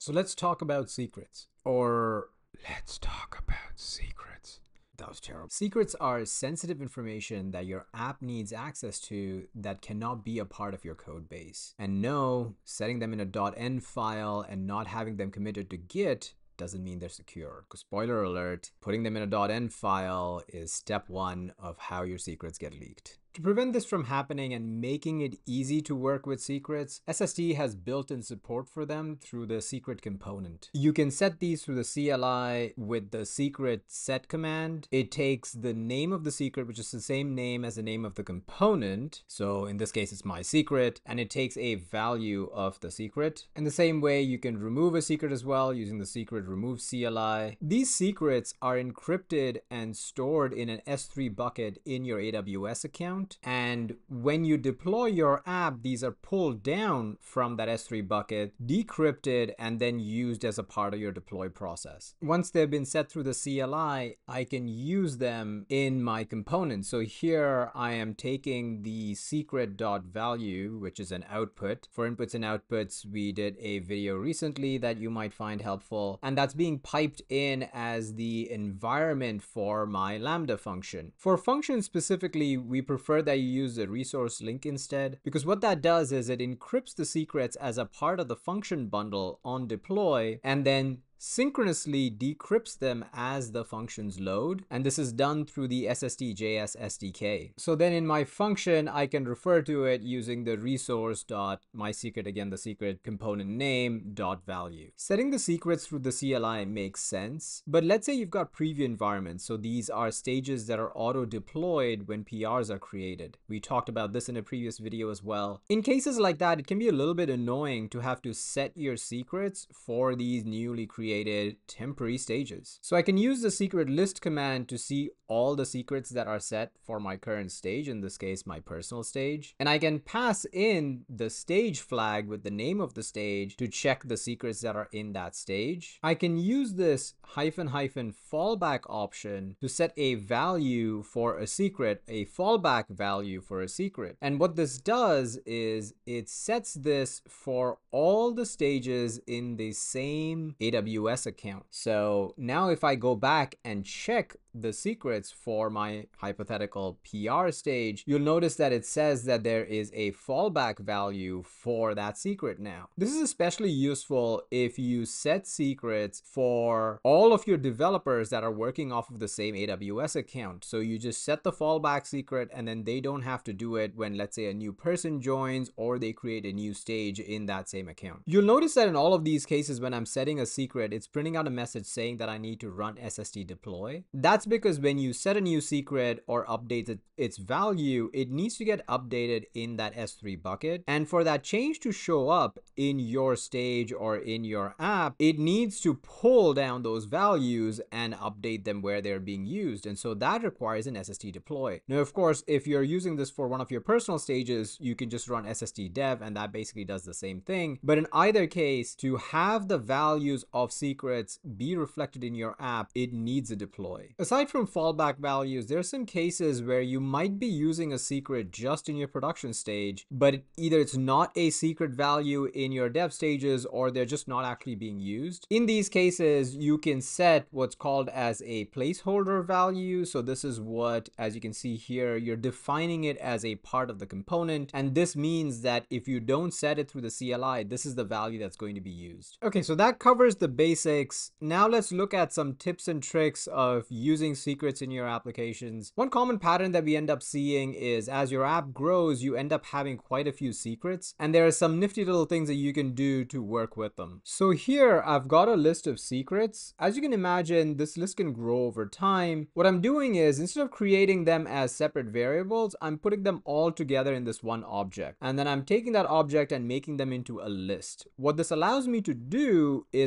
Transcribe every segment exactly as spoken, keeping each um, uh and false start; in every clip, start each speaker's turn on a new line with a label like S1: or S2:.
S1: So let's talk about secrets. Or let's talk about secrets. That was terrible. Secrets are sensitive information that your app needs access to that cannot be a part of your code base. And no, setting them in a .env file and not having them committed to Git doesn't mean they're secure. Because spoiler alert, putting them in a .env file is step one of how your secrets get leaked. To prevent this from happening and making it easy to work with secrets, S S D has built-in support for them through the secret component. You can set these through the C L I with the secret set command. It takes the name of the secret, which is the same name as the name of the component. So in this case, it's my secret, and it takes a value of the secret. In the same way, you can remove a secret as well using the secret remove C L I. These secrets are encrypted and stored in an S three bucket in your A W S account. And when you deploy your app, these are pulled down from that S three bucket, decrypted, and then used as a part of your deploy process. Once they've been set through the C L I, I can use them in my components. So here I am taking the secret.value, which is an output. For inputs and outputs, we did a video recently that you might find helpful, and that's being piped in as the environment for my Lambda function. For functions specifically, we prefer that you use the resource link instead, because what that does is it encrypts the secrets as a part of the function bundle on deploy and then synchronously decrypts them as the functions load, and this is done through the S S D J S S D K. So then in my function, I can refer to it using the resource dot my secret, again the secret component name dot value. Setting the secrets through the C L I makes sense, but let's say you've got preview environments, so these are stages that are auto deployed when P Rs are created. We talked about this in a previous video as well. In cases like that, it can be a little bit annoying to have to set your secrets for these newly created created temporary stages. So I can use the secret list command to see all the secrets that are set for my current stage, in this case my personal stage, and I can pass in the stage flag with the name of the stage to check the secrets that are in that stage. I can use this hyphen hyphen fallback option to set a value for a secret, a fallback value for a secret, and what this does is it sets this for all the stages in the same A W S account. So now if I go back and check the secrets for my hypothetical P R stage, you'll notice that it says that there is a fallback value for that secret now. This is especially useful if you set secrets for all of your developers that are working off of the same A W S account. So you just set the fallback secret and then they don't have to do it when, let's say, a new person joins or they create a new stage in that same account. You'll notice that in all of these cases, when I'm setting a secret, it's printing out a message saying that I need to run S S D deploy. That's because when you set a new secret or update it, its value, it needs to get updated in that S three bucket. And for that change to show up in your stage or in your app, it needs to pull down those values and update them where they're being used. And so that requires an S S D deploy. Now, of course, if you're using this for one of your personal stages, you can just run S S D dev and that basically does the same thing. But in either case, to have the values of secrets be reflected in your app, it needs a deploy. Aside from fallback values, there are some cases where you might be using a secret just in your production stage, but it, either it's not a secret value in your dev stages or they're just not actually being used. In these cases, you can set what's called as a placeholder value. So this is what, as you can see here, you're defining it as a part of the component. And this means that if you don't set it through the C L I, this is the value that's going to be used. Okay, so that covers the basics. Now let's look at some tips and tricks of using secrets in your applications. One common pattern that we end up seeing is as your app grows, you end up having quite a few secrets, and there are some nifty little things that you can do to work with them. So here I've got a list of secrets. As you can imagine, this list can grow over time. What I'm doing is, instead of creating them as separate variables, I'm putting them all together in this one object, and then I'm taking that object and making them into a list. What this allows me to do is I can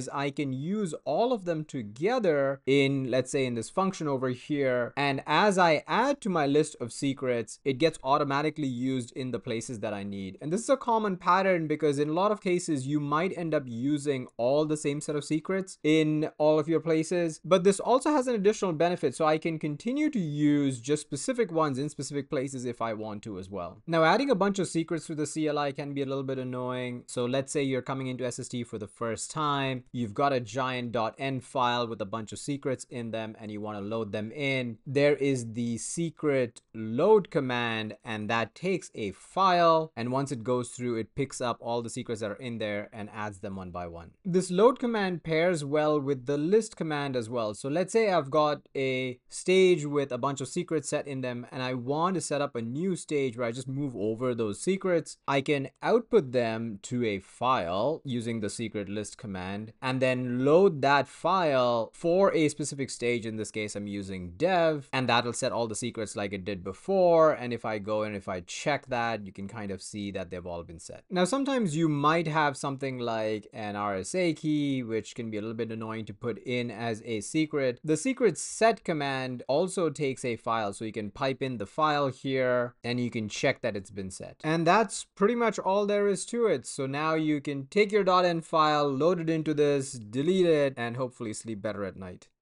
S1: can use all of them together in, let's say, in this function over here. And as I add to my list of secrets, it gets automatically used in the places that I need. And this is a common pattern because in a lot of cases, you might end up using all the same set of secrets in all of your places. But this also has an additional benefit. So I can continue to use just specific ones in specific places if I want to as well. Now, adding a bunch of secrets to the C L I can be a little bit annoying. So let's say you're coming into S S T for the first time. You've got a giant .env file with a bunch of secrets in them and you want to load them in. There is the secret load command, and that takes a file, and once it goes through, it picks up all the secrets that are in there and adds them one by one. This load command pairs well with the list command as well. So let's say I've got a stage with a bunch of secrets set in them and I want to set up a new stage where I just move over those secrets. I can output them to a file using the secret list command and then load that file for a specific stage. In this case, I'm using dev, and that'll set all the secrets like it did before. And if I go and if I check that, you can kind of see that they've all been set. Now, sometimes you might have something like an R S A key, which can be a little bit annoying to put in as a secret. The secret set command also takes a file, so you can pipe in the file here and you can check that it's been set. And that's pretty much all there is to it. So now you can take your .env file, load it into this, delete it, and hopefully sleep better at night.